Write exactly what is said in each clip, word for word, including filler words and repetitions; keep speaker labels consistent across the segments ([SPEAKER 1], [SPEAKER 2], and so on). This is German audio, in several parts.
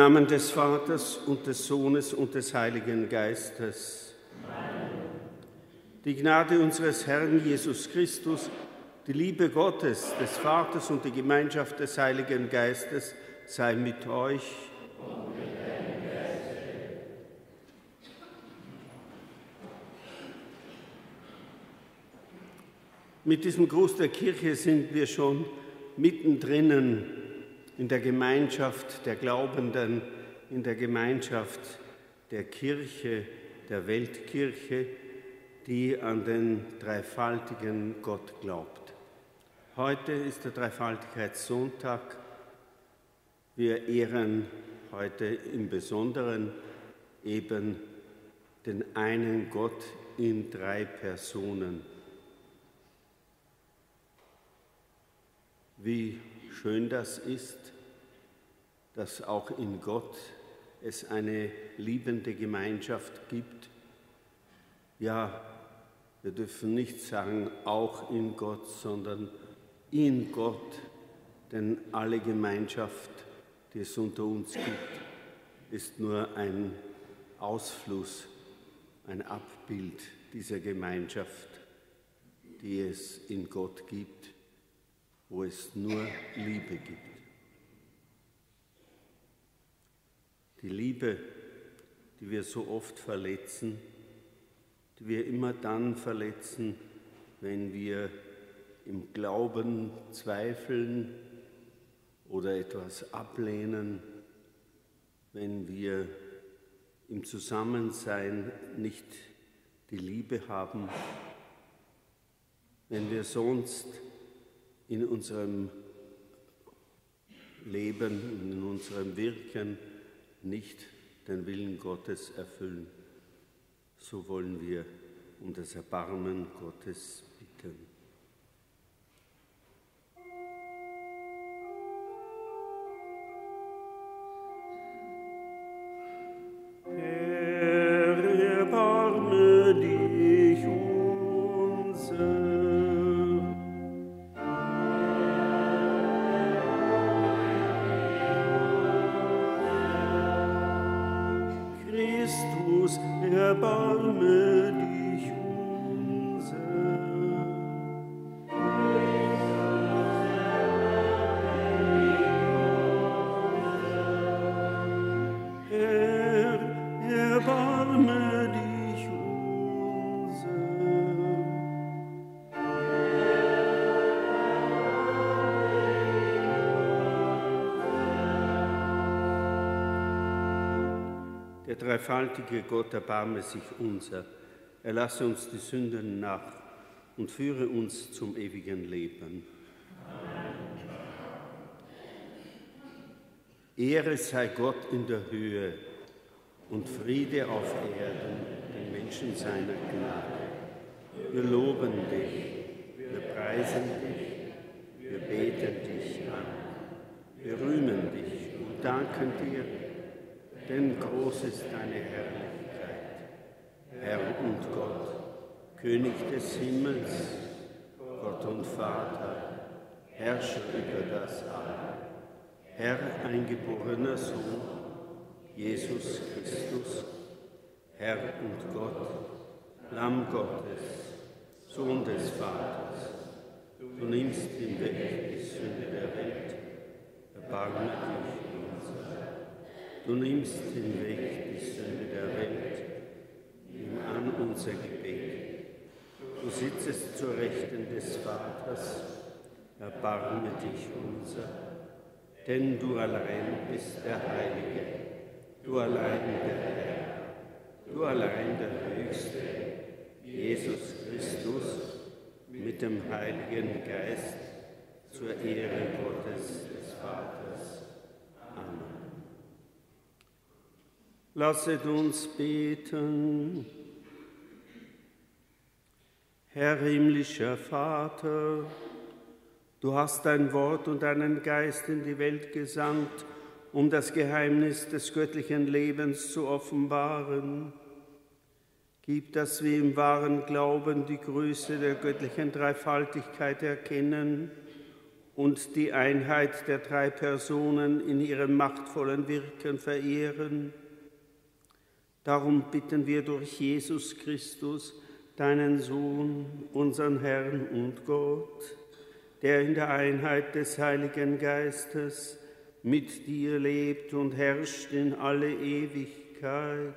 [SPEAKER 1] Namen des Vaters und des Sohnes und des Heiligen Geistes. Die Gnade unseres Herrn Jesus Christus, die Liebe Gottes, des Vaters und die Gemeinschaft des Heiligen Geistes sei mit euch. Mit diesem Gruß der Kirche sind wir schon mittendrin in der Gemeinschaft der Glaubenden, in der Gemeinschaft der Kirche, der Weltkirche, die an den dreifaltigen Gott glaubt. Heute ist der Dreifaltigkeitssonntag. Wir ehren heute im Besonderen eben den einen Gott in drei Personen. Wie schön das ist, dass auch in Gott es eine liebende Gemeinschaft gibt. Ja, wir dürfen nicht sagen, auch in Gott, sondern in Gott, denn alle Gemeinschaft, die es unter uns gibt, ist nur ein Ausfluss, ein Abbild dieser Gemeinschaft, die es in Gott gibt, wo es nur Liebe gibt. Die Liebe, die wir so oft verletzen, die wir immer dann verletzen, wenn wir im Glauben zweifeln oder etwas ablehnen, wenn wir im Zusammensein nicht die Liebe haben, wenn wir sonst in unserem Leben, in unserem Wirken nicht den Willen Gottes erfüllen. So wollen wir um das Erbarmen Gottes bitten.
[SPEAKER 2] Herr, erbarme dich unser. Erbarme dich unser. Herr, erbarme dich unser.
[SPEAKER 1] Der dreifaltige Gott erbarme sich unser, erlasse uns die Sünden nach und führe uns zum ewigen Leben. Amen. Ehre sei Gott in der Höhe und Friede auf Erden, den Menschen seiner Gnade. Wir loben dich, wir preisen dich, wir beten dich an, wir rühmen dich und danken dir, denn groß ist deine Herrlichkeit, Herr und Gott, König des Himmels, Gott und Vater, Herrscher über das All, Herr eingeborener Sohn, Jesus Christus, Herr und Gott, Lamm Gottes, Sohn des Vaters, du nimmst hinweg die Sünde der Welt, erbarme dich unser. Du nimmst hinweg die Sünde der Welt, nimm an unser Gebet. Du sitzest zur Rechten des Vaters, erbarme dich unser. Denn du allein bist der Heilige, du allein der Herr, du allein der Höchste, Jesus Christus, mit dem Heiligen Geist, zur Ehre Gottes des Vaters. Amen. Lasset uns beten. Herr himmlischer Vater, du hast dein Wort und deinen Geist in die Welt gesandt, um das Geheimnis des göttlichen Lebens zu offenbaren. Gib, dass wir im wahren Glauben die Größe der göttlichen Dreifaltigkeit erkennen und die Einheit der drei Personen in ihrem machtvollen Wirken verehren. Darum bitten wir durch Jesus Christus, deinen Sohn, unseren Herrn und Gott, der in der Einheit des Heiligen Geistes mit dir lebt und herrscht in alle Ewigkeit.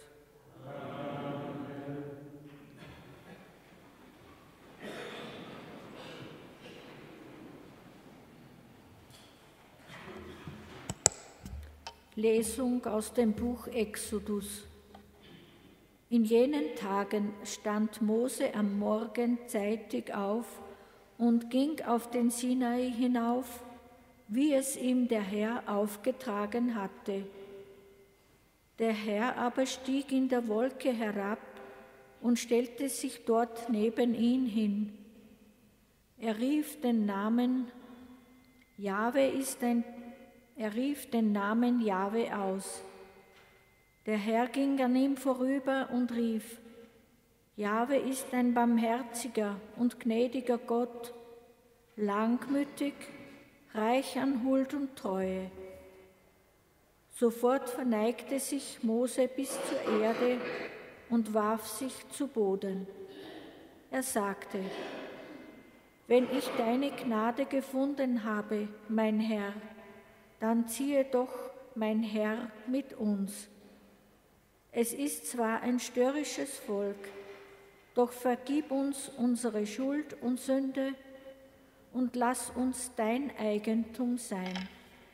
[SPEAKER 3] Lesung aus dem Buch Exodus. In jenen Tagen stand Mose am Morgen zeitig auf und ging auf den Sinai hinauf, wie es ihm der Herr aufgetragen hatte. Der Herr aber stieg in der Wolke herab und stellte sich dort neben ihn hin. Er rief den Namen Jahwe ist ein Er rief den Namen Jahwe aus. Der Herr ging an ihm vorüber und rief: Jahwe ist ein barmherziger und gnädiger Gott, langmütig, reich an Huld und Treue. Sofort verneigte sich Mose bis zur Erde und warf sich zu Boden. Er sagte: Wenn ich deine Gnade gefunden habe, mein Herr, dann ziehe doch, mein Herr, mit uns. Es ist zwar ein störrisches Volk, doch vergib uns unsere Schuld und Sünde und lass uns dein Eigentum sein.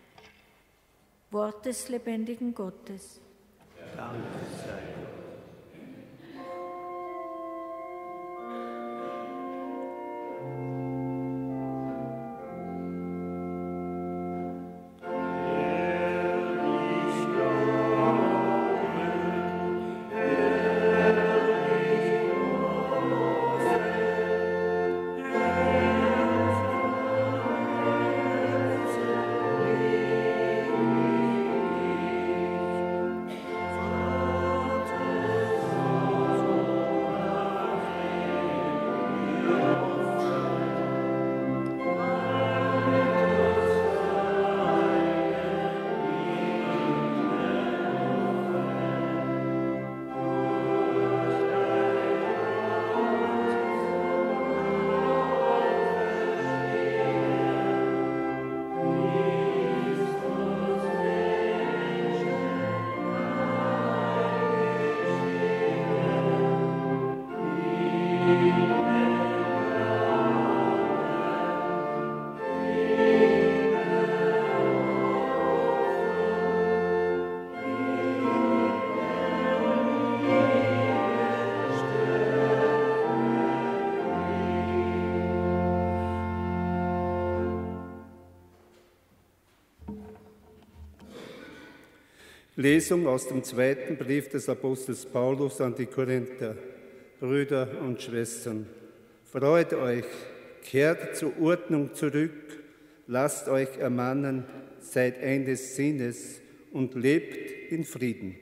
[SPEAKER 3] Wort des lebendigen Gottes.
[SPEAKER 1] Danke sei Gott.
[SPEAKER 2] Lesung aus dem zweiten Brief des Apostels Paulus an die Korinther. Brüder und Schwestern, freut euch, kehrt zur Ordnung zurück, lasst euch ermahnen, seid eines Sinnes und lebt in Frieden.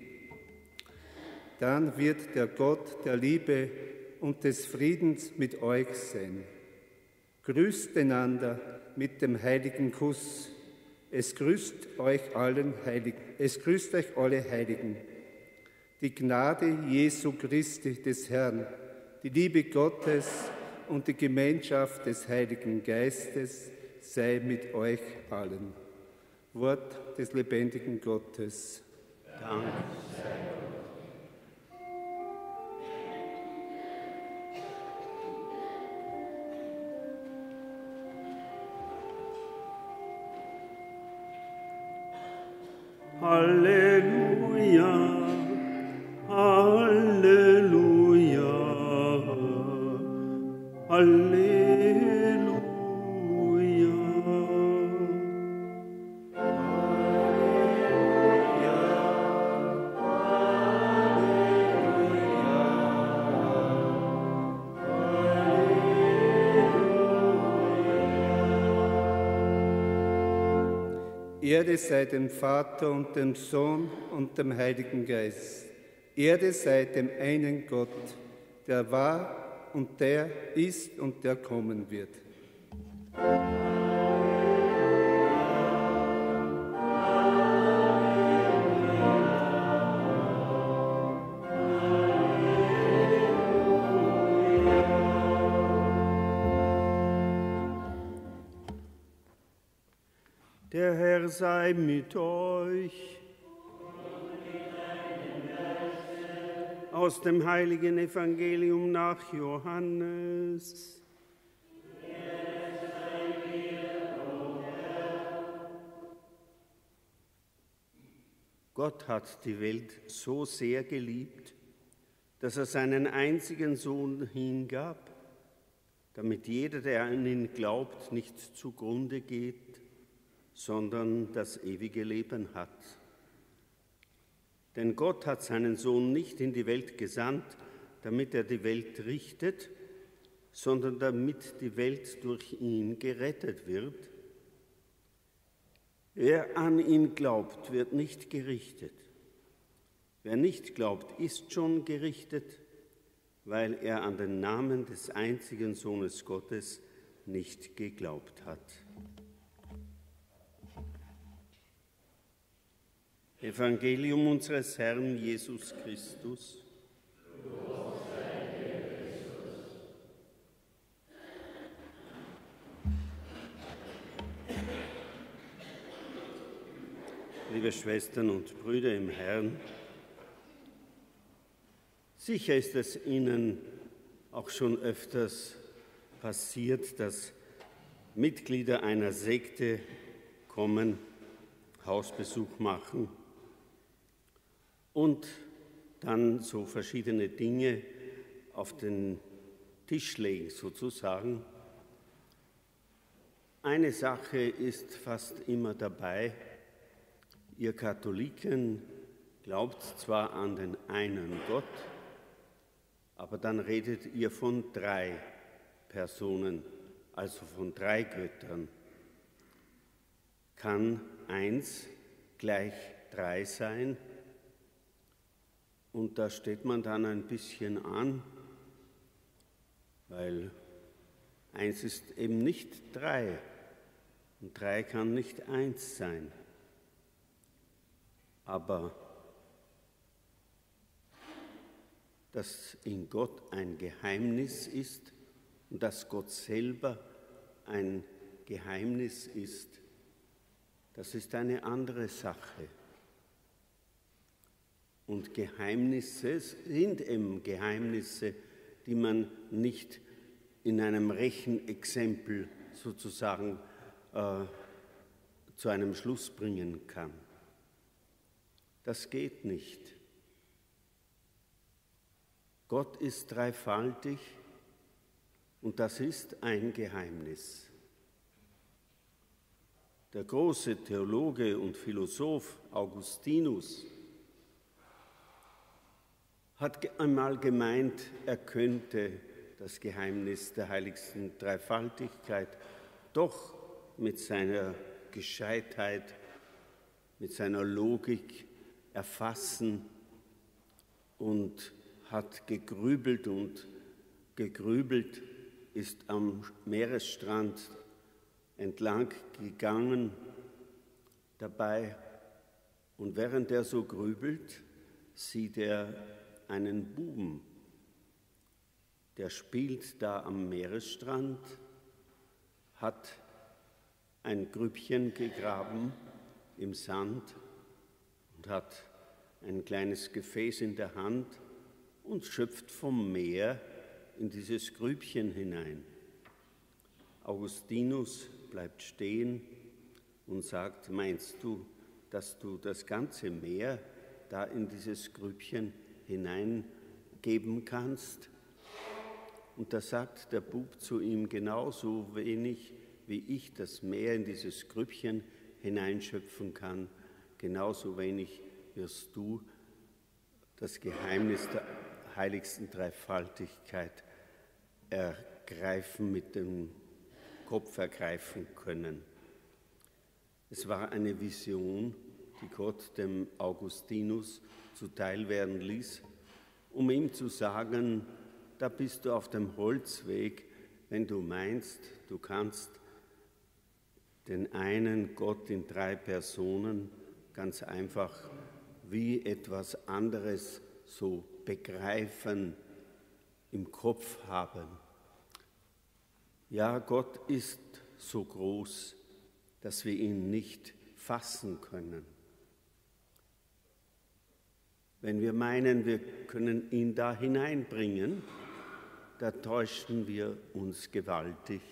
[SPEAKER 2] Dann wird der Gott der Liebe und des Friedens mit euch sein. Grüßt einander mit dem heiligen Kuss. Es grüßt euch allen Heiligen. Es grüßt euch alle Heiligen. Die Gnade Jesu Christi des Herrn, die Liebe Gottes und die Gemeinschaft des Heiligen Geistes sei mit euch allen. Wort des lebendigen Gottes.
[SPEAKER 1] Danke sei Gott.
[SPEAKER 2] Halleluja, Halleluja, Halleluja. Ehre sei dem Vater und dem Sohn und dem Heiligen Geist. Ehre sei dem einen Gott, der war und der ist und der kommen wird. Amen.
[SPEAKER 1] Der Herr sei mit euch. Aus dem heiligen Evangelium nach Johannes. Gott hat die Welt so sehr geliebt, dass er seinen einzigen Sohn hingab, damit jeder, der an ihn glaubt, nicht zugrunde geht, sondern das ewige Leben hat. Denn Gott hat seinen Sohn nicht in die Welt gesandt, damit er die Welt richtet, sondern damit die Welt durch ihn gerettet wird. Wer an ihn glaubt, wird nicht gerichtet. Wer nicht glaubt, ist schon gerichtet, weil er an den Namen des einzigen Sohnes Gottes nicht geglaubt hat. Evangelium unseres Herrn Jesus Christus. Liebe Schwestern und Brüder im Herrn, sicher ist es Ihnen auch schon öfters passiert, dass Mitglieder einer Sekte kommen, Hausbesuch machen und dann so verschiedene Dinge auf den Tisch legen, sozusagen. Eine Sache ist fast immer dabei: Ihr Katholiken glaubt zwar an den einen Gott, aber dann redet ihr von drei Personen, also von drei Göttern. Kann eins gleich drei sein? Und da steht man dann ein bisschen an, weil eins ist eben nicht drei und drei kann nicht eins sein. Aber dass in Gott ein Geheimnis ist und dass Gott selber ein Geheimnis ist, das ist eine andere Sache. Und Geheimnisse sind eben Geheimnisse, die man nicht in einem Rechenexempel sozusagen äh, zu einem Schluss bringen kann. Das geht nicht. Gott ist dreifaltig und das ist ein Geheimnis. Der große Theologe und Philosoph Augustinus hat einmal gemeint, er könnte das Geheimnis der heiligsten Dreifaltigkeit doch mit seiner Gescheitheit, mit seiner Logik erfassen und hat gegrübelt und gegrübelt, ist am Meeresstrand entlang gegangen dabei und während er so grübelt, sieht er einen Buben, der spielt da am Meeresstrand, hat ein Grübchen gegraben im Sand und hat ein kleines Gefäß in der Hand und schöpft vom Meer in dieses Grübchen hinein. Augustinus bleibt stehen und sagt: Meinst du, dass du das ganze Meer da in dieses Grübchen hineingeben kannst? Und da sagt der Bub zu ihm: Genauso wenig, wie ich das Meer in dieses Grübchen hineinschöpfen kann, genauso wenig wirst du das Geheimnis der heiligsten Dreifaltigkeit ergreifen, mit dem Kopf ergreifen können. Es war eine Vision, die Gott dem Augustinus zuteil werden ließ, um ihm zu sagen: Da bist du auf dem Holzweg, wenn du meinst, du kannst den einen Gott in drei Personen ganz einfach wie etwas anderes so begreifen, im Kopf haben. Ja, Gott ist so groß, dass wir ihn nicht fassen können. Wenn wir meinen, wir können ihn da hineinbringen, da täuschen wir uns gewaltig.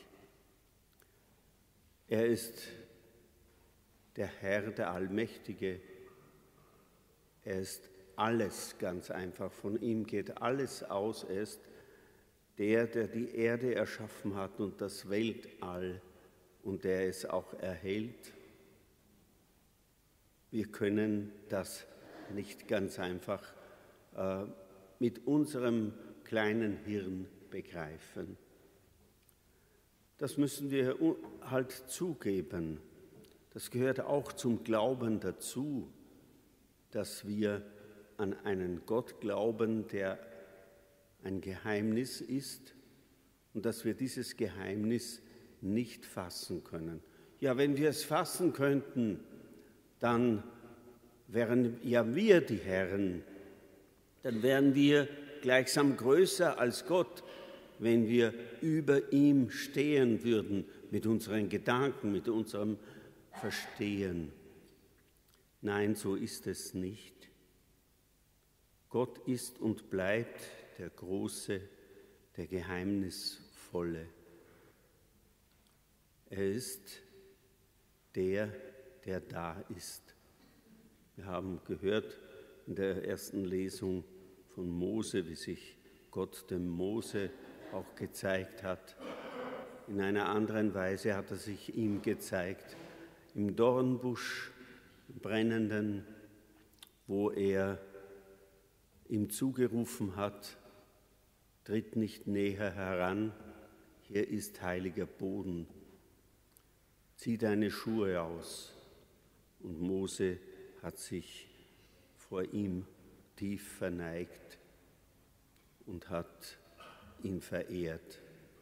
[SPEAKER 1] Er ist der Herr, der Allmächtige. Er ist alles ganz einfach. Von ihm geht alles aus. Er ist der, der die Erde erschaffen hat und das Weltall und der es auch erhält. Wir können das nicht ganz einfach äh, mit unserem kleinen Hirn begreifen. Das müssen wir halt zugeben. Das gehört auch zum Glauben dazu, dass wir an einen Gott glauben, der ein Geheimnis ist und dass wir dieses Geheimnis nicht fassen können. Ja, wenn wir es fassen könnten, dann wären ja wir die Herren, dann wären wir gleichsam größer als Gott, wenn wir über ihm stehen würden mit unseren Gedanken, mit unserem Verstehen. Nein, so ist es nicht. Gott ist und bleibt der Große, der Geheimnisvolle. Er ist der, der da ist. Wir haben gehört in der ersten Lesung von Mose, wie sich Gott dem Mose auch gezeigt hat. In einer anderen Weise hat er sich ihm gezeigt, im Dornbusch, im brennenden, wo er ihm zugerufen hat, tritt nicht näher heran, hier ist heiliger Boden, zieh deine Schuhe aus. Und Mose hat sich vor ihm tief verneigt und hat ihn verehrt.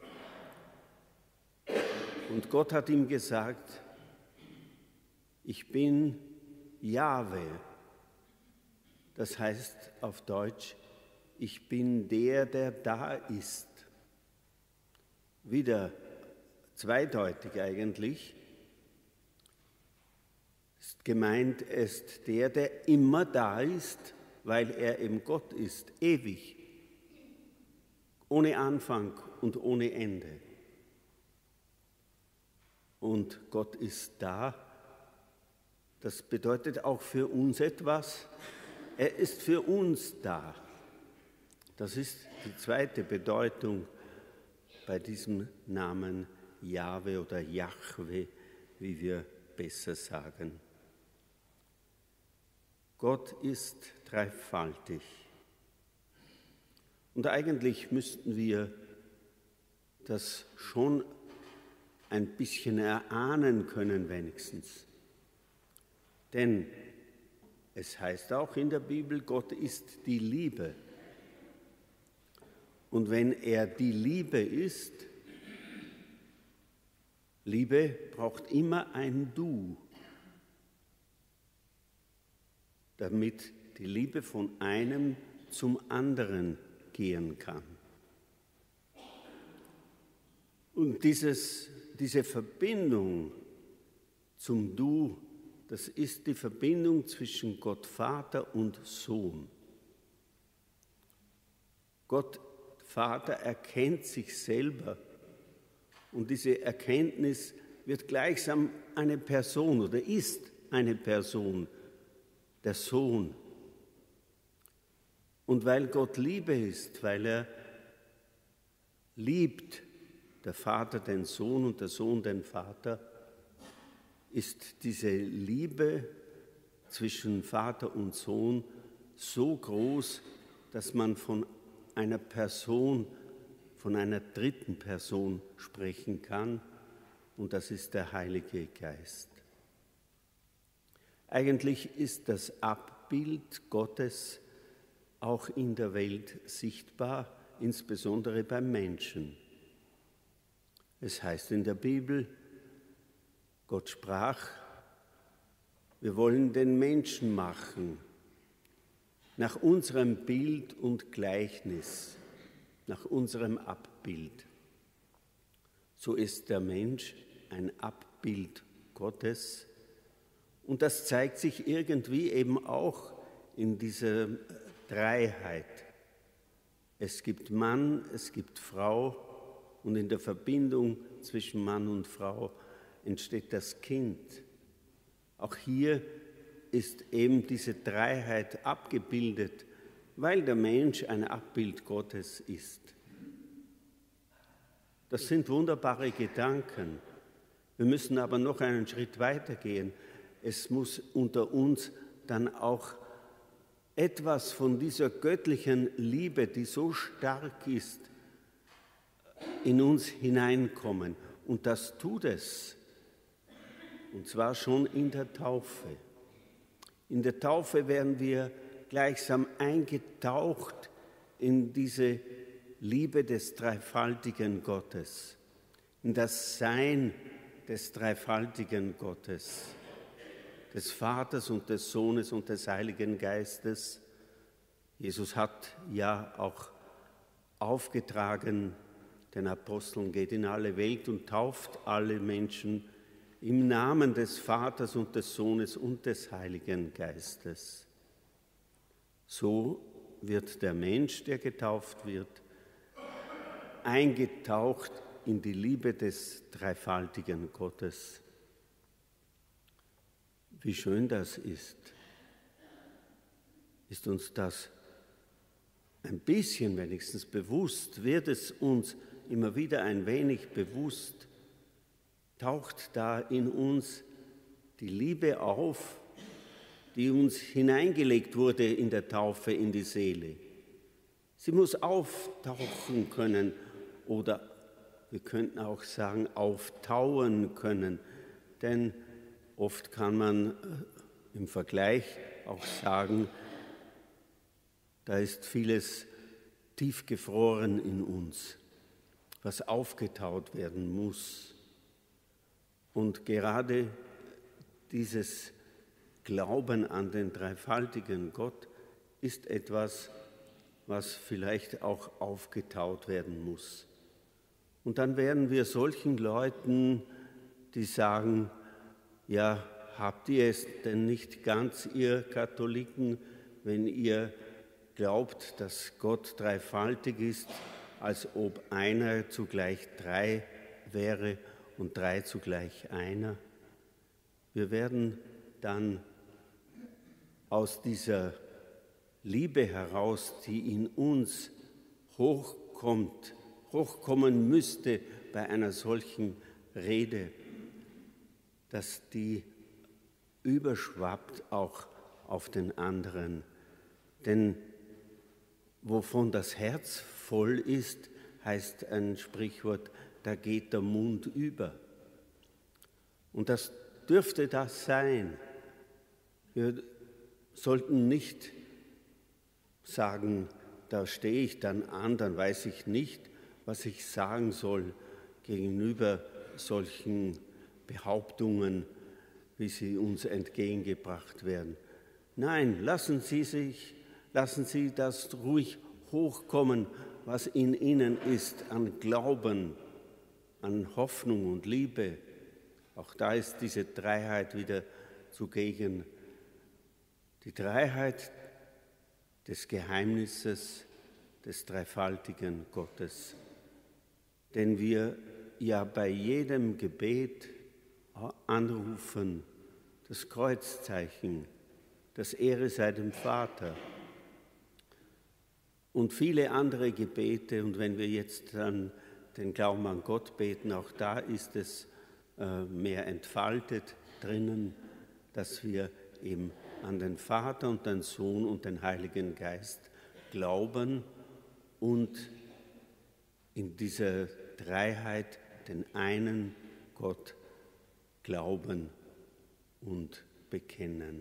[SPEAKER 1] Und Gott hat ihm gesagt, ich bin Jahwe. Das heißt auf Deutsch, ich bin der, der da ist. Wieder zweideutig eigentlich. Ist gemeint ist der, der immer da ist, weil er eben Gott ist, ewig, ohne Anfang und ohne Ende. Und Gott ist da. Das bedeutet auch für uns etwas. Er ist für uns da. Das ist die zweite Bedeutung bei diesem Namen Jahwe oder Jahwe, wie wir besser sagen. Gott ist dreifaltig. Und eigentlich müssten wir das schon ein bisschen erahnen können wenigstens. Denn es heißt auch in der Bibel, Gott ist die Liebe. Und wenn er die Liebe ist, Liebe braucht immer ein Du, damit die Liebe von einem zum anderen gehen kann. Und dieses, diese Verbindung zum Du, das ist die Verbindung zwischen Gott Vater und Sohn. Gott Vater erkennt sich selber und diese Erkenntnis wird gleichsam eine Person oder ist eine Person, der Sohn. Und weil Gott Liebe ist, weil er liebt, der Vater den Sohn und der Sohn den Vater, ist diese Liebe zwischen Vater und Sohn so groß, dass man von einer Person, von einer dritten Person sprechen kann, und das ist der Heilige Geist. Eigentlich ist das Abbild Gottes auch in der Welt sichtbar, insbesondere beim Menschen. Es heißt in der Bibel, Gott sprach, wir wollen den Menschen machen, nach unserem Bild und Gleichnis, nach unserem Abbild. So ist der Mensch ein Abbild Gottes Und das zeigt sich irgendwie eben auch in dieser Dreiheit. Es gibt Mann, es gibt Frau und in der Verbindung zwischen Mann und Frau entsteht das Kind. Auch hier ist eben diese Dreiheit abgebildet, weil der Mensch ein Abbild Gottes ist. Das sind wunderbare Gedanken. Wir müssen aber noch einen Schritt weitergehen. Es muss unter uns dann auch etwas von dieser göttlichen Liebe, die so stark ist, in uns hineinkommen. Und das tut es. Und zwar schon in der Taufe. In der Taufe werden wir gleichsam eingetaucht in diese Liebe des dreifaltigen Gottes, in das Sein des dreifaltigen Gottes, des Vaters und des Sohnes und des Heiligen Geistes. Jesus hat ja auch aufgetragen, den Aposteln: geht in alle Welt und tauft alle Menschen im Namen des Vaters und des Sohnes und des Heiligen Geistes. So wird der Mensch, der getauft wird, eingetaucht in die Liebe des dreifaltigen Gottes. Wie schön das ist. Ist uns das ein bisschen wenigstens bewusst? Wird es uns immer wieder ein wenig bewusst? Taucht da in uns die Liebe auf, die uns hineingelegt wurde in der Taufe in die Seele? Sie muss auftauchen können oder wir könnten auch sagen, auftauen können, denn oft kann man im Vergleich auch sagen, da ist vieles tiefgefroren in uns, was aufgetaut werden muss. Und gerade dieses Glauben an den dreifaltigen Gott ist etwas, was vielleicht auch aufgetaut werden muss. Und dann werden wir solchen Leuten, die sagen, ja, habt ihr es denn nicht ganz, ihr Katholiken, wenn ihr glaubt, dass Gott dreifaltig ist, als ob einer zugleich drei wäre und drei zugleich einer? Wir werden dann aus dieser Liebe heraus, die in uns hochkommt, hochkommen müsste bei einer solchen Rede, dass die überschwappt auch auf den anderen. Denn wovon das Herz voll ist, heißt ein Sprichwort, da geht der Mund über. Und das dürfte das sein. Wir sollten nicht sagen, da stehe ich dann an, dann weiß ich nicht, was ich sagen soll gegenüber solchen Behauptungen, wie sie uns entgegengebracht werden. Nein, lassen Sie sich, lassen Sie das ruhig hochkommen, was in Ihnen ist an Glauben, an Hoffnung und Liebe. Auch da ist diese Dreiheit wieder zugegen. Die Dreiheit des Geheimnisses des dreifaltigen Gottes. Denn wir ja bei jedem Gebet anrufen, das Kreuzzeichen, das Ehre sei dem Vater und viele andere Gebete. Und wenn wir jetzt dann den Glauben an Gott beten, auch da ist es äh, mehr entfaltet drinnen, dass wir eben an den Vater und den Sohn und den Heiligen Geist glauben und in dieser Dreiheit den einen Gott glauben und bekennen.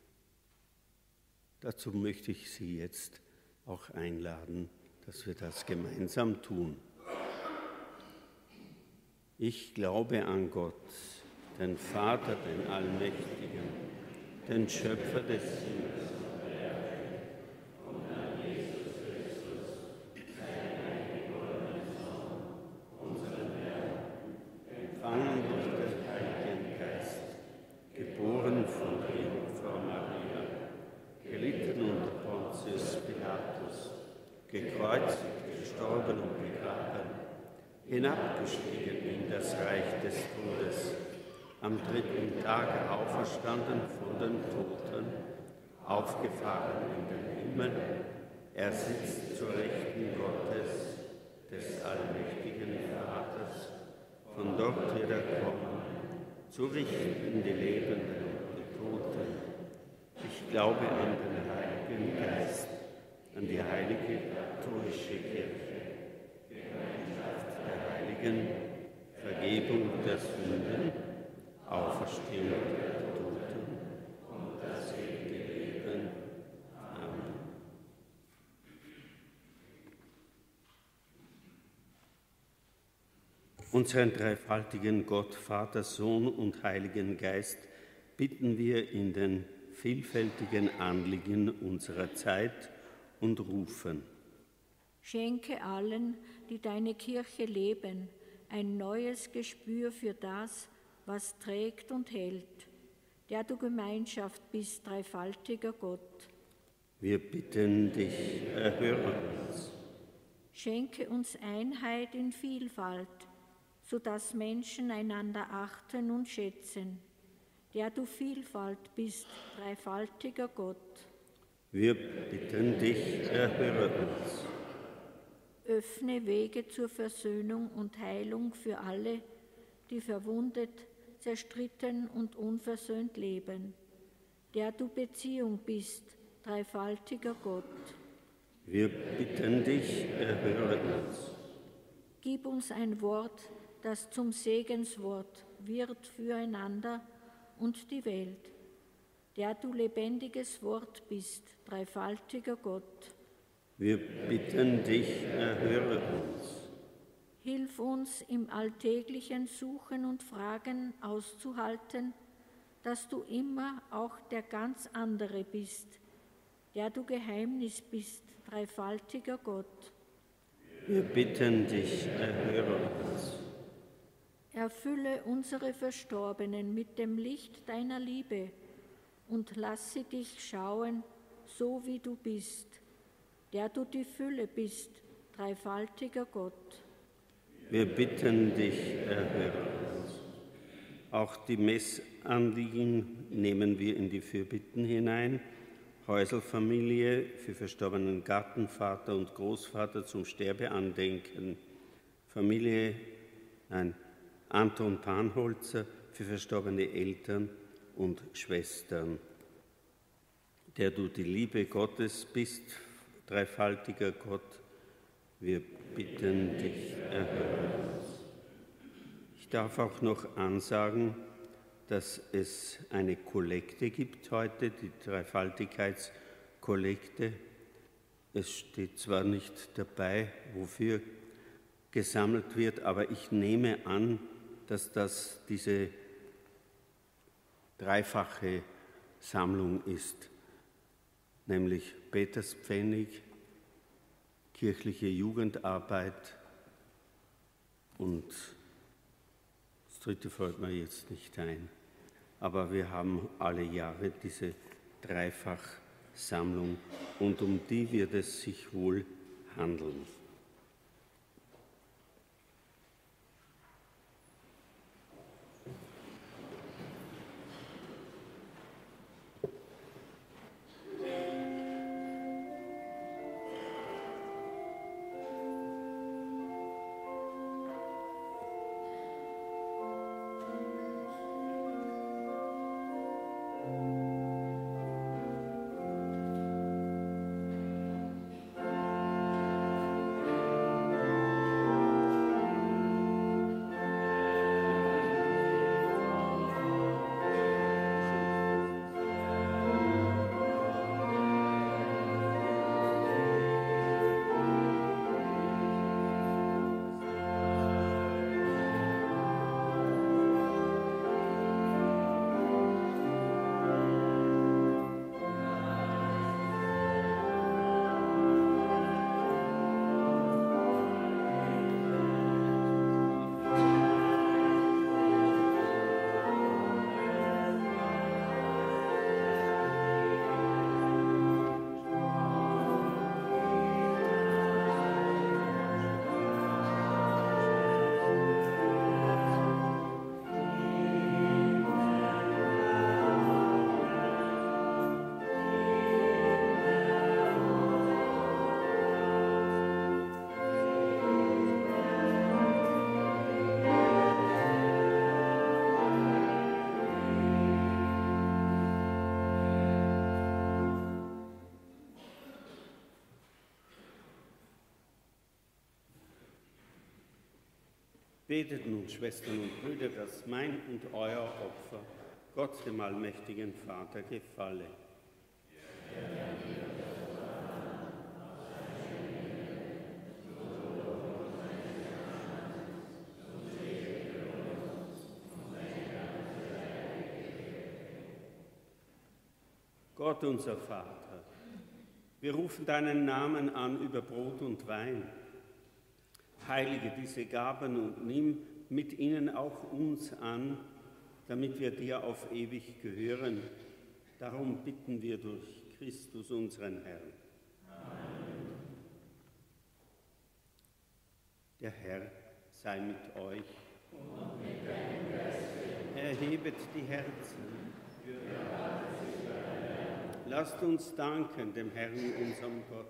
[SPEAKER 1] Dazu möchte ich Sie jetzt auch einladen, dass wir das gemeinsam tun. Ich glaube an Gott, den Vater, den Allmächtigen, den Schöpfer des Himmels und der Erde, und an Jesus Christus, seinen eingeborenen Sohn, unseren Herrn, empfangen durch den Heiligen Geist, geboren von gekreuzigt, gestorben und begraben, hinabgestiegen in das Reich des Todes, am dritten Tage auferstanden von den Toten, aufgefahren in den Himmel, er sitzt zur Rechten Gottes, des allmächtigen Vaters, von dort wird er kommen, zu richten die Lebenden und die Toten. Ich glaube an den Heiligen Geist, an die heilige katholische Kirche, Gemeinschaft der Heiligen, Vergebung der Sünden, Auferstehung der Toten und das ewige Leben. Amen. Unseren dreifaltigen Gott, Vater, Sohn und Heiligen Geist bitten wir in den vielfältigen Anliegen unserer Zeit und rufen.
[SPEAKER 3] Schenke allen, die deine Kirche leben, ein neues Gespür für das, was trägt und hält, der du Gemeinschaft bist, dreifaltiger Gott.
[SPEAKER 1] Wir bitten dich, erhöre uns.
[SPEAKER 3] Schenke uns Einheit in Vielfalt, sodass Menschen einander achten und schätzen, der du Vielfalt bist, dreifaltiger Gott.
[SPEAKER 1] Wir bitten dich, erhöre uns.
[SPEAKER 3] Öffne Wege zur Versöhnung und Heilung für alle, die verwundet, zerstritten und unversöhnt leben, der du Beziehung bist, dreifaltiger Gott.
[SPEAKER 1] Wir bitten dich, erhöre uns.
[SPEAKER 3] Gib uns ein Wort, das zum Segenswort wird füreinander und die Welt, der du lebendiges Wort bist, dreifaltiger Gott.
[SPEAKER 1] Wir bitten dich, erhöre uns.
[SPEAKER 3] Hilf uns im alltäglichen Suchen und Fragen auszuhalten, dass du immer auch der ganz andere bist, der du Geheimnis bist, dreifaltiger Gott.
[SPEAKER 1] Wir bitten dich, erhöre uns.
[SPEAKER 3] Erfülle unsere Verstorbenen mit dem Licht deiner Liebe und lass sie dich schauen, so wie du bist, der du die Fülle bist, dreifaltiger Gott.
[SPEAKER 1] Wir bitten dich, erhöre uns. Auch die Messanliegen nehmen wir in die Fürbitten hinein. Häuselfamilie für verstorbenen Gartenvater und Großvater zum Sterbeandenken. Familie, nein, Anton Panholzer für verstorbene Eltern und Schwestern. Der du die Liebe Gottes bist, dreifaltiger Gott, wir bitten dich, erhöre uns. Ich darf auch noch ansagen, dass es eine Kollekte gibt heute, die Dreifaltigkeitskollekte. Es steht zwar nicht dabei, wofür gesammelt wird, aber ich nehme an, dass das diese dreifache Sammlung ist, nämlich Peterspfennig, kirchliche Jugendarbeit und das dritte fällt mir jetzt nicht ein. Aber wir haben alle Jahre diese Dreifachsammlung und um die wird es sich wohl handeln. Betet nun, Schwestern und Brüder, dass mein und euer Opfer Gott, dem allmächtigen Vater, gefalle. Gott, unser Vater, wir rufen deinen Namen an über Brot und Wein. Heilige diese Gaben und nimm mit ihnen auch uns an, damit wir dir auf ewig gehören. Darum bitten wir durch Christus, unseren Herrn. Amen. Der Herr sei mit euch. Und mit deinem Geist. Erhebet die Herzen. Lasst uns danken dem Herrn, unserem Gott.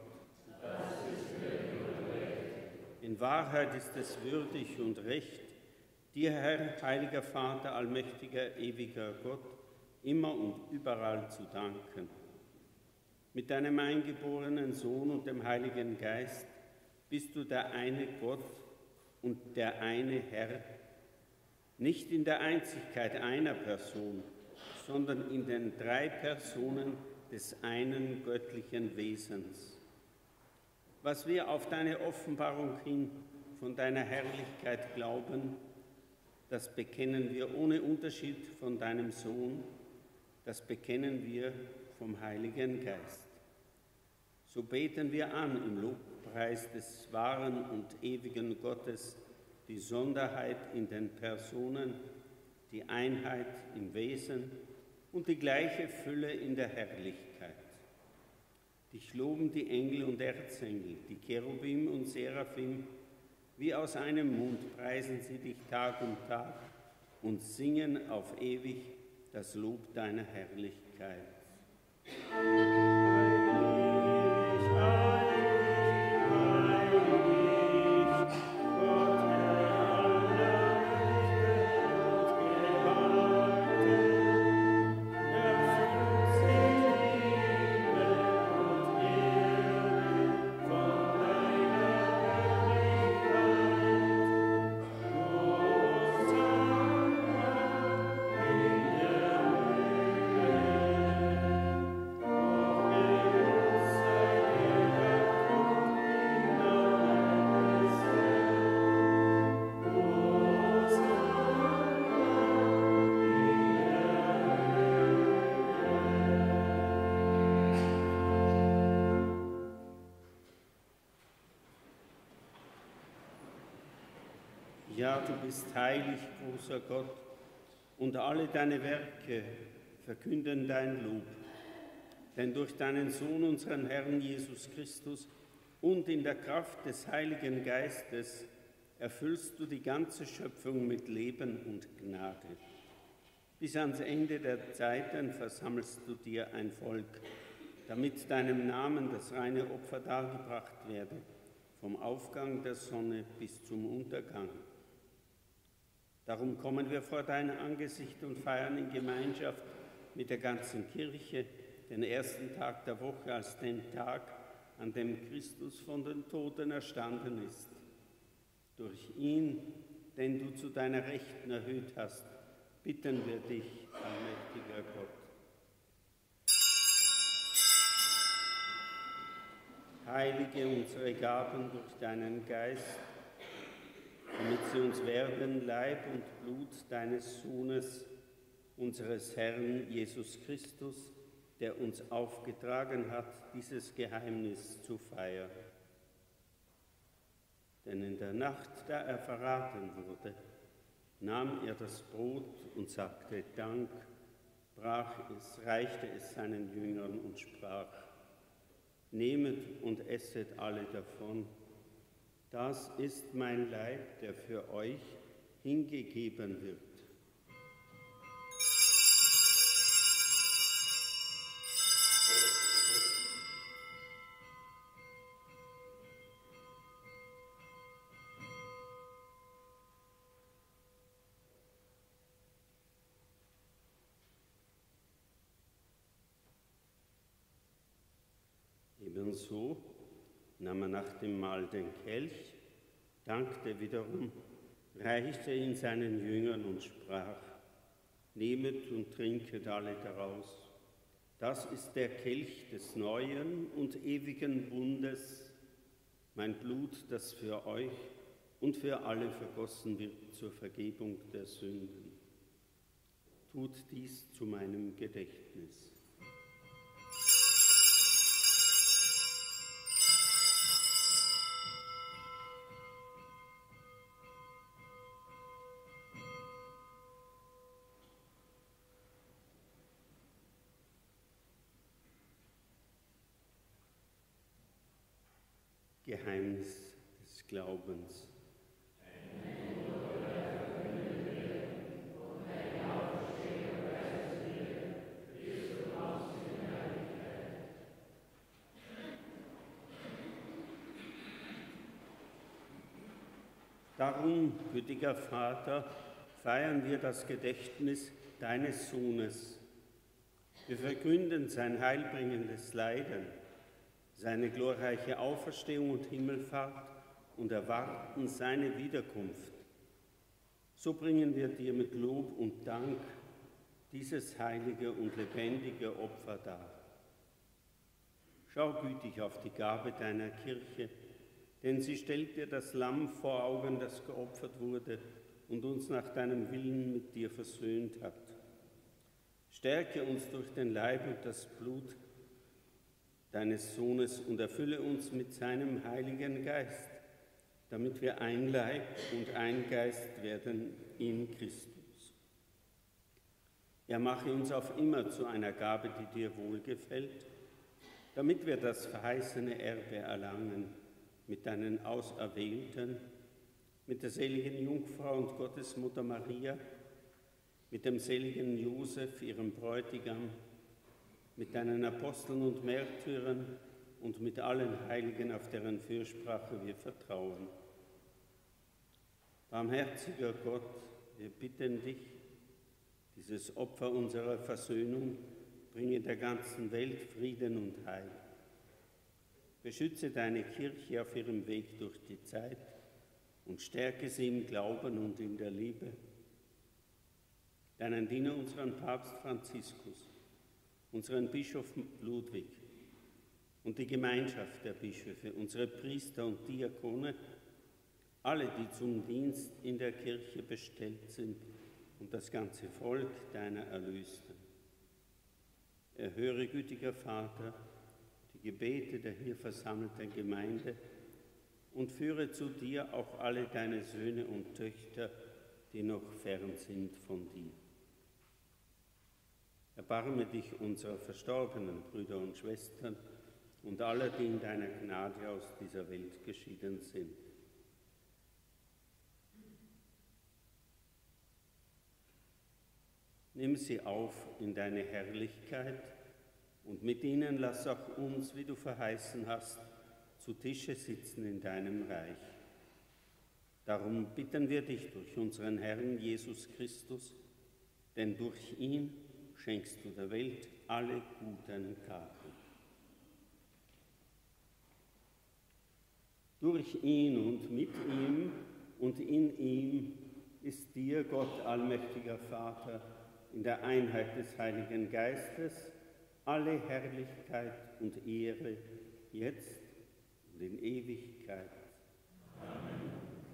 [SPEAKER 1] In Wahrheit ist es würdig und recht, dir, Herr, heiliger Vater, allmächtiger, ewiger Gott, immer und überall zu danken. Mit deinem eingeborenen Sohn und dem Heiligen Geist bist du der eine Gott und der eine Herr, nicht in der Einzigkeit einer Person, sondern in den drei Personen des einen göttlichen Wesens. Was wir auf deine Offenbarung hin von deiner Herrlichkeit glauben, das bekennen wir ohne Unterschied von deinem Sohn, das bekennen wir vom Heiligen Geist. So beten wir an im Lobpreis des wahren und ewigen Gottes die Sonderheit in den Personen, die Einheit im Wesen und die gleiche Fülle in der Herrlichkeit. Dich loben die Engel und Erzengel, die Cherubim und Seraphim, wie aus einem Mund preisen sie dich Tag um Tag und singen auf ewig das Lob deiner Herrlichkeit. Ja, du bist heilig, großer Gott, und alle deine Werke verkünden dein Lob. Denn durch deinen Sohn, unseren Herrn Jesus Christus, und in der Kraft des Heiligen Geistes erfüllst du die ganze Schöpfung mit Leben und Gnade. Bis ans Ende der Zeiten versammelst du dir ein Volk, damit deinem Namen das reine Opfer dargebracht werde, vom Aufgang der Sonne bis zum Untergang. Darum kommen wir vor dein Angesicht und feiern in Gemeinschaft mit der ganzen Kirche den ersten Tag der Woche als den Tag, an dem Christus von den Toten erstanden ist. Durch ihn, den du zu deiner Rechten erhöht hast, bitten wir dich, allmächtiger Gott. Heilige unsere Gaben durch deinen Geist, damit sie uns werden Leib und Blut deines Sohnes, unseres Herrn Jesus Christus, der uns aufgetragen hat, dieses Geheimnis zu feiern. Denn in der Nacht, da er verraten wurde, nahm er das Brot und sagte Dank, brach es, reichte es seinen Jüngern und sprach: Nehmet und esset alle davon. Das ist mein Leib, der für euch hingegeben wird. Ebenso nahm er nach dem Mahl den Kelch, dankte wiederum, reichte ihn seinen Jüngern und sprach: Nehmet und trinket alle daraus. Das ist der Kelch des neuen und ewigen Bundes, mein Blut, das für euch und für alle vergossen wird zur Vergebung der Sünden. Tut dies zu meinem Gedächtnis. Geheimnis des Glaubens. Darum, gütiger Vater, feiern wir das Gedächtnis deines Sohnes. Wir verkünden sein heilbringendes Leiden, seine glorreiche Auferstehung und Himmelfahrt und erwarten seine Wiederkunft. So bringen wir dir mit Lob und Dank dieses heilige und lebendige Opfer dar. Schau gütig auf die Gabe deiner Kirche, denn sie stellt dir das Lamm vor Augen, das geopfert wurde und uns nach deinem Willen mit dir versöhnt hat. Stärke uns durch den Leib und das Blut deines Sohnes und erfülle uns mit seinem Heiligen Geist, damit wir ein Leib und ein Geist werden in Christus. Er mache uns auf immer zu einer Gabe, die dir wohlgefällt, damit wir das verheißene Erbe erlangen mit deinen Auserwählten, mit der seligen Jungfrau und Gottesmutter Maria, mit dem seligen Josef, ihrem Bräutigam, mit deinen Aposteln und Märtyrern und mit allen Heiligen, auf deren Fürsprache wir vertrauen. Barmherziger Gott, wir bitten dich, dieses Opfer unserer Versöhnung bringe der ganzen Welt Frieden und Heil. Beschütze deine Kirche auf ihrem Weg durch die Zeit und stärke sie im Glauben und in der Liebe. Deinen Diener, unseren Papst Franziskus, unseren Bischof Ludwig und die Gemeinschaft der Bischöfe, unsere Priester und Diakone, alle, die zum Dienst in der Kirche bestellt sind und das ganze Volk deiner Erlösten. Erhöre, gütiger Vater, die Gebete der hier versammelten Gemeinde und führe zu dir auch alle deine Söhne und Töchter, die noch fern sind von dir. Erbarme dich unserer verstorbenen Brüder und Schwestern und aller, die in deiner Gnade aus dieser Welt geschieden sind. Nimm sie auf in deine Herrlichkeit und mit ihnen lass auch uns, wie du verheißen hast, zu Tische sitzen in deinem Reich. Darum bitten wir dich durch unseren Herrn Jesus Christus, denn durch ihn schenkst du der Welt alle guten Gaben. Durch ihn und mit ihm und in ihm ist dir, Gott, allmächtiger Vater, in der Einheit des Heiligen Geistes, alle Herrlichkeit und Ehre, jetzt und in Ewigkeit. Amen.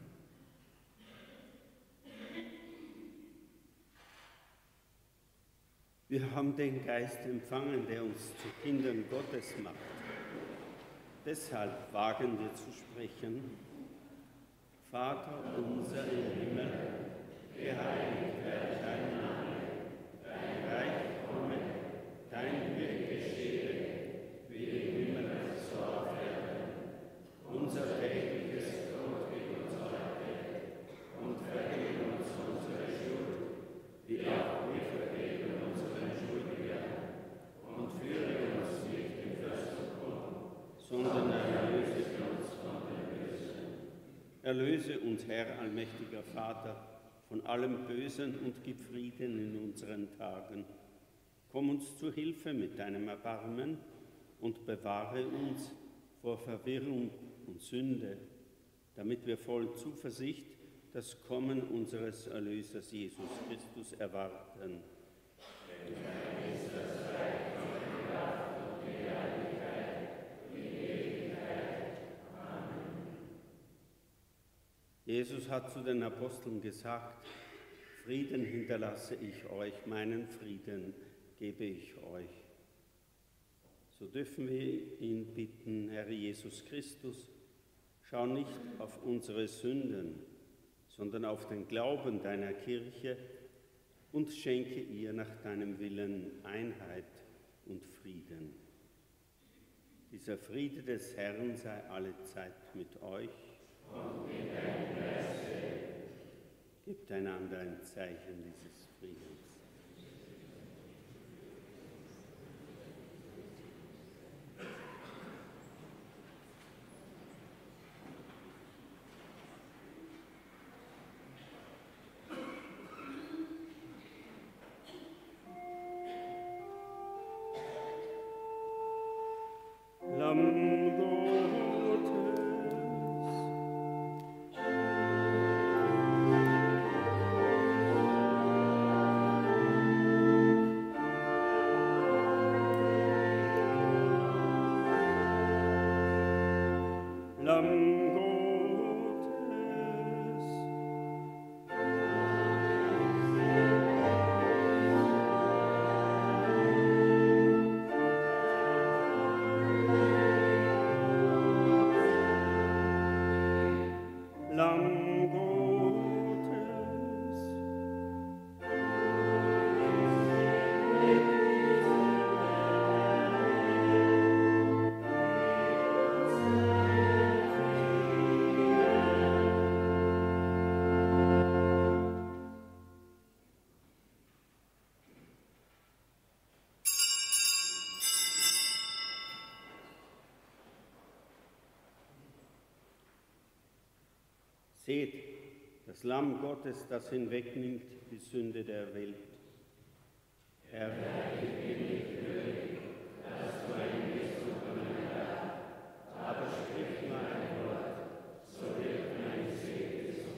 [SPEAKER 1] Wir haben den Geist empfangen, der uns zu Kindern Gottes macht. Deshalb wagen wir zu sprechen: Vater unser im Himmel, geheiligt werde dein Name, dein Reich komme, dein Wille geschehe, wie im Himmel so auf Erden. Unser tägliches Brot gib uns heute und vergib uns unsere Schuld, wie auch wir vergeben unseren Schuldigern. Und führe uns nicht in Versuchung, sondern erlöse uns von dem Bösen. Erlöse uns, Herr, allmächtiger Vater, von allem Bösen und gib Frieden in unseren Tagen. Komm uns zu Hilfe mit deinem Erbarmen und bewahre uns vor Verwirrung und Sünde, damit wir voll Zuversicht das Kommen unseres Erlösers Jesus Christus erwarten. Jesus hat zu den Aposteln gesagt: Frieden hinterlasse ich euch, meinen Frieden gebe ich euch. So dürfen wir ihn bitten: Herr Jesus Christus, schau nicht auf unsere Sünden, sondern auf den Glauben deiner Kirche und schenke ihr nach deinem Willen Einheit und Frieden. Dieser Friede des Herrn sei alle Zeit mit euch. Und mit deinem Geiste. Gebt einander ein Zeichen dieses Friedens. Seht, das Lamm Gottes, das hinwegnimmt die Sünde der Welt. Herr, ich bin nicht würdig, dass du ein Licht kommen darfst, aber sprich nur ein Wort, so wird meine Seele gesund.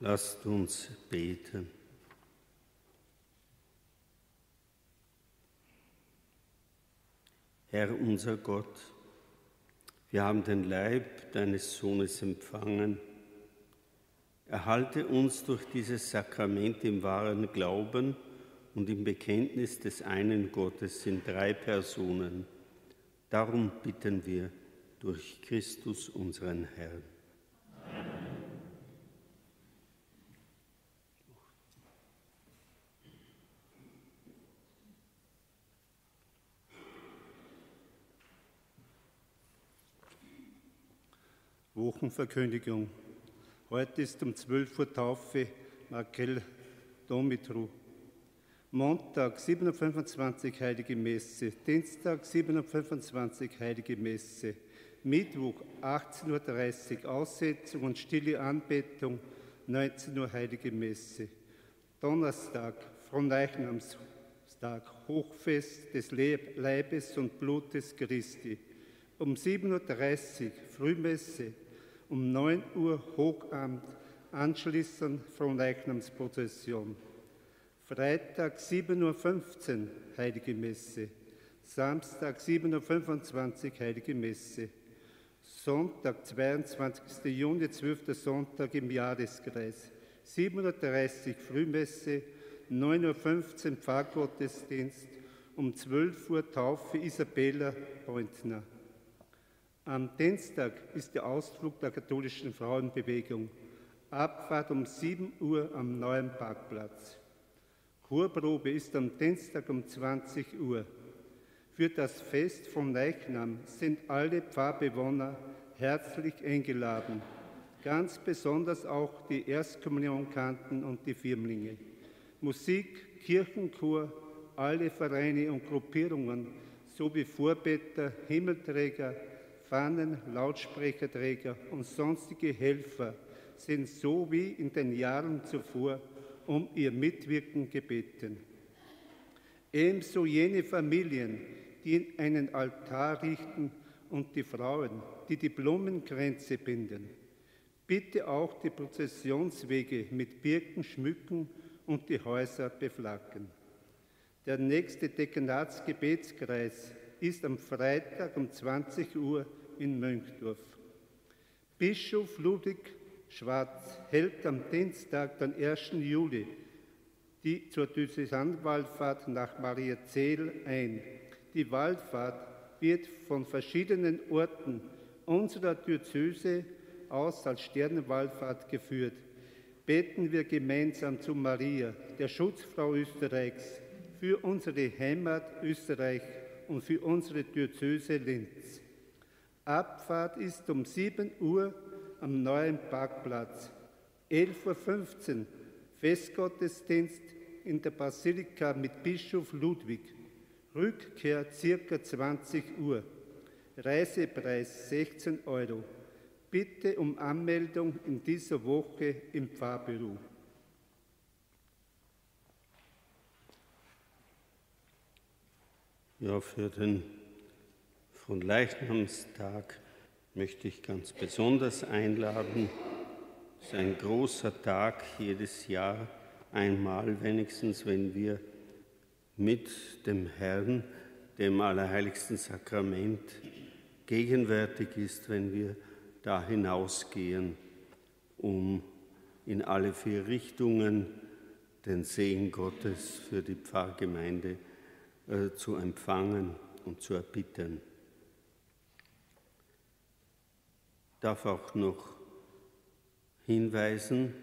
[SPEAKER 1] Lasst uns beten. Herr unser Gott, wir haben den Leib deines Sohnes empfangen. Erhalte uns durch dieses Sakrament im wahren Glauben und im Bekenntnis des einen Gottes in drei Personen. Darum bitten wir durch Christus unseren Herrn. Amen.
[SPEAKER 2] Wochenverkündigung. Heute ist um zwölf Uhr Taufe Markel Domitru. Montag sieben Uhr fünfundzwanzig Heilige Messe, Dienstag sieben Uhr fünfundzwanzig Heilige Messe, Mittwoch achtzehn Uhr dreißig Aussetzung und stille Anbetung, neunzehn Uhr Heilige Messe, Donnerstag Fronleichnamstag, Hochfest des Leibes und Blutes Christi, um sieben Uhr dreißig Frühmesse, um neun Uhr Hochamt, anschließend Fronleichnamsprozession. Freitag sieben Uhr fünfzehn Heilige Messe, Samstag sieben Uhr fünfundzwanzig Heilige Messe, Sonntag zweiundzwanzigster Juni, zwölfter Sonntag im Jahreskreis, sieben Uhr dreißig Frühmesse, neun Uhr fünfzehn Pfarrgottesdienst, um zwölf Uhr Taufe Isabella Pointner. Am Dienstag ist der Ausflug der katholischen Frauenbewegung, Abfahrt um sieben Uhr am neuen Parkplatz. Chorprobe ist am Dienstag um zwanzig Uhr. Für das Fest vom Leichnam sind alle Pfarrbewohner herzlich eingeladen, ganz besonders auch die Erstkommunionkanten und die Firmlinge. Musik, Kirchenchor, alle Vereine und Gruppierungen sowie Vorbeter, Himmelträger, Fahnen, Lautsprecherträger und sonstige Helfer sind so wie in den Jahren zuvor um ihr Mitwirken gebeten. Ebenso jene Familien, die einen Altar richten und die Frauen, die die Blumenkränze binden. Bitte auch die Prozessionswege mit Birken schmücken und die Häuser beflaggen. Der nächste Dekanatsgebetskreis ist am Freitag um zwanzig Uhr in Mönchdorf. Bischof Ludwig Schwarz hält am Dienstag, den ersten Juli, die zur Diözesanwallfahrt nach Mariazell ein. Die Wallfahrt wird von verschiedenen Orten unserer Diözese aus als Sternenwallfahrt geführt. Beten wir gemeinsam zu Maria, der Schutzfrau Österreichs, für unsere Heimat Österreich und für unsere Diözese Linz. Abfahrt ist um sieben Uhr am neuen Parkplatz. elf Uhr fünfzehn Festgottesdienst in der Basilika mit Bischof Ludwig. Rückkehr ca. zwanzig Uhr. Reisepreis sechzehn Euro. Bitte um Anmeldung in dieser Woche im Pfarrbüro.
[SPEAKER 1] Ja, für den Fronleichnamstag möchte ich ganz besonders einladen. Es ist ein großer Tag jedes Jahr, einmal wenigstens, wenn wir mit dem Herrn, dem Allerheiligsten Sakrament, gegenwärtig ist, wenn wir da hinausgehen, um in alle vier Richtungen den Segen Gottes für die Pfarrgemeinde äh, zu empfangen und zu erbitten. Ich darf auch noch hinweisen,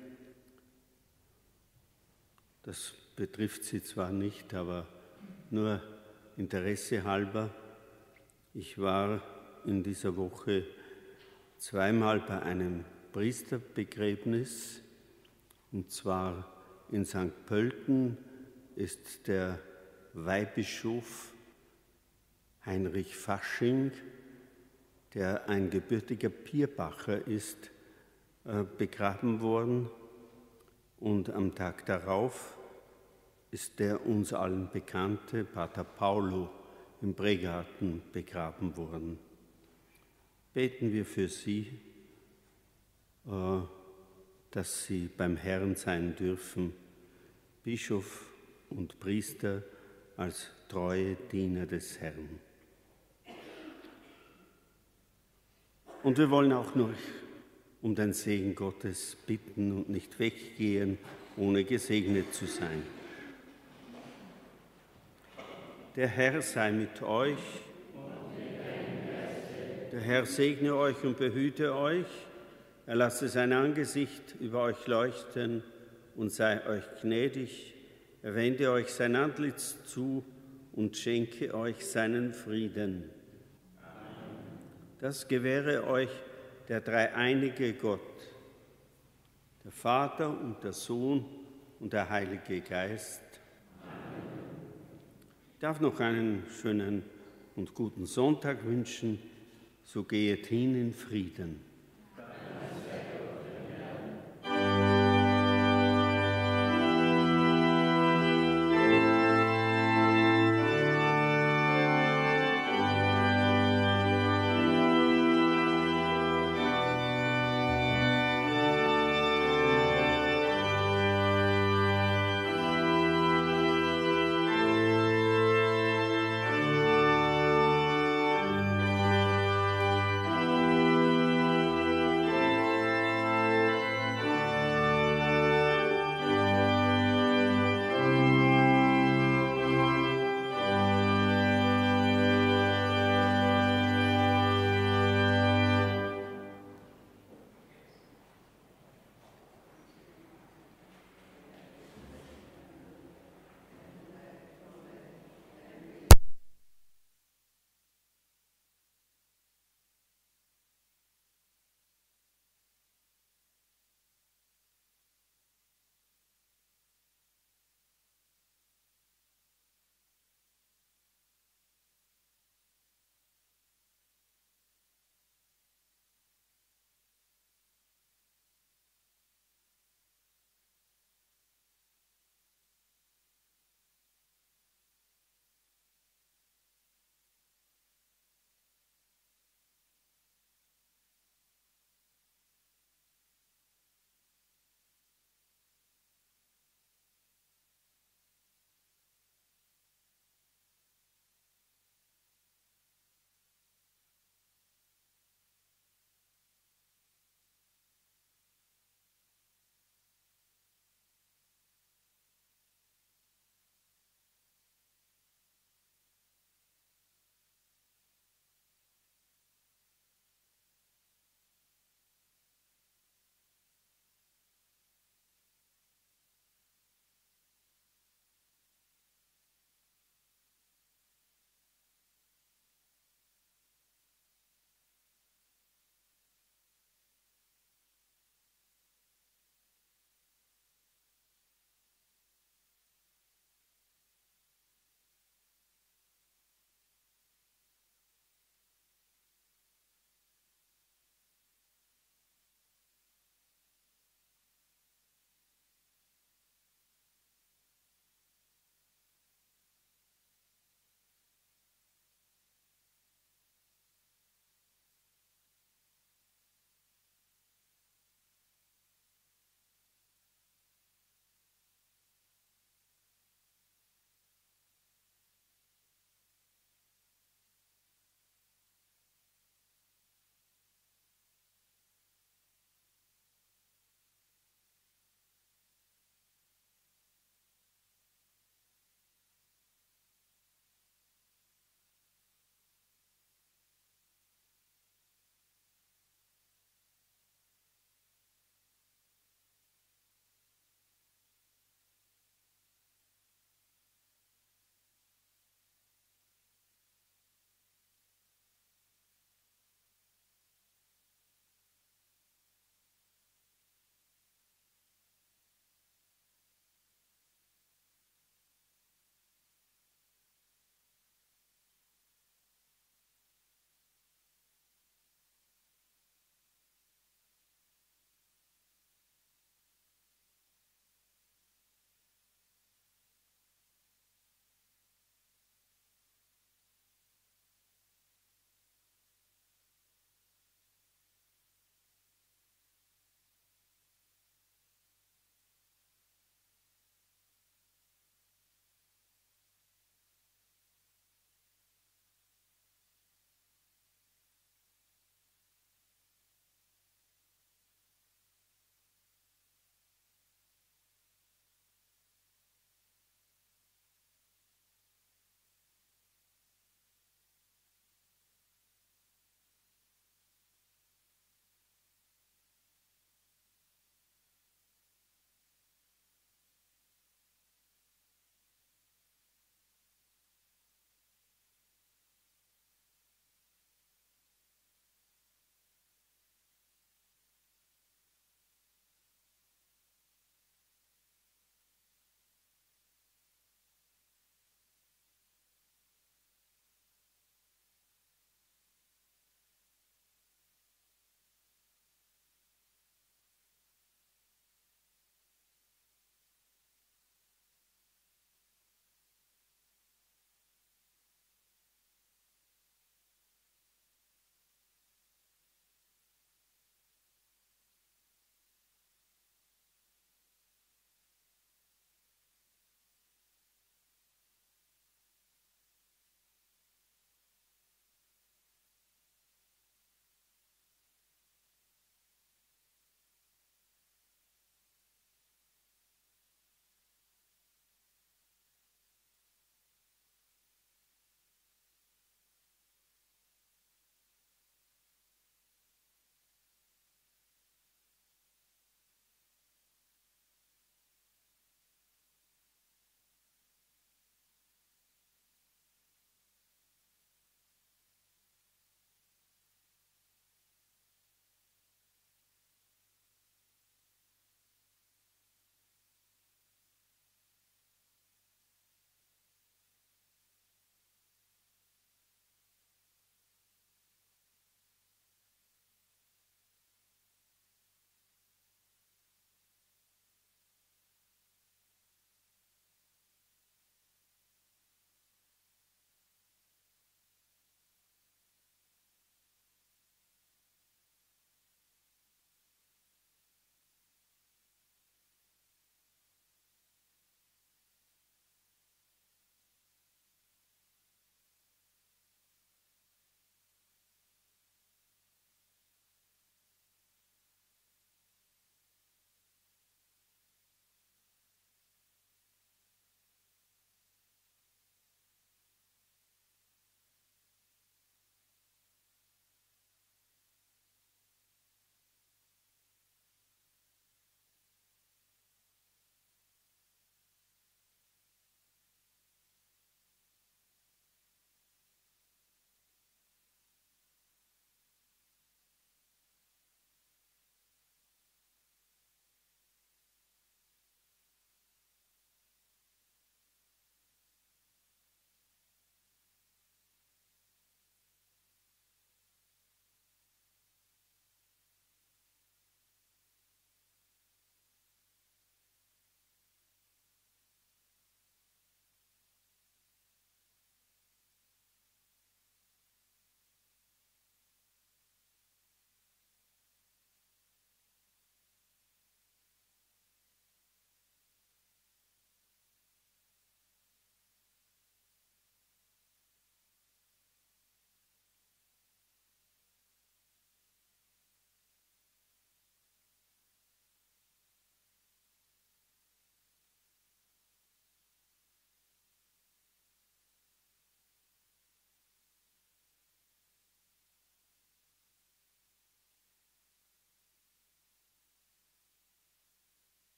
[SPEAKER 1] das betrifft Sie zwar nicht, aber nur Interesse halber. Ich war in dieser Woche zweimal bei einem Priesterbegräbnis, und zwar in Sankt Pölten ist der Weihbischof Heinrich Fasching, der ein gebürtiger Pierbacher ist, begraben worden, und am Tag darauf ist der uns allen bekannte Pater Paulo im Bregarten begraben worden. Beten wir für sie, dass sie beim Herrn sein dürfen, Bischof und Priester als treue Diener des Herrn. Und wir wollen auch noch um den Segen Gottes bitten und nicht weggehen, ohne gesegnet zu sein. Der Herr sei mit euch. Der Herr segne euch und behüte euch. Er lasse sein Angesicht über euch leuchten und sei euch gnädig. Er wende euch sein Antlitz zu und schenke euch seinen Frieden. Das gewähre euch der dreieinige Gott, der Vater und der Sohn und der Heilige Geist. Ich darf noch einen schönen und guten Sonntag wünschen. So gehet hin in Frieden.